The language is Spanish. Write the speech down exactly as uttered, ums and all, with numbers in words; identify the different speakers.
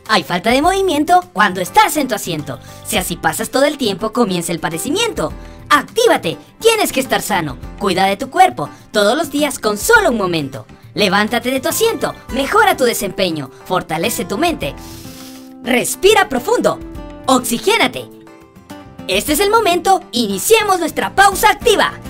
Speaker 1: Hay falta de movimiento cuando estás en tu asiento. Si así pasas todo el tiempo, comienza el padecimiento. ¡Actívate! Tienes que estar sano. Cuida de tu cuerpo todos los días con solo un momento. Levántate de tu asiento, mejora tu desempeño, fortalece tu mente. Respira profundo. Oxigénate. Este es el momento. Iniciemos nuestra pausa activa.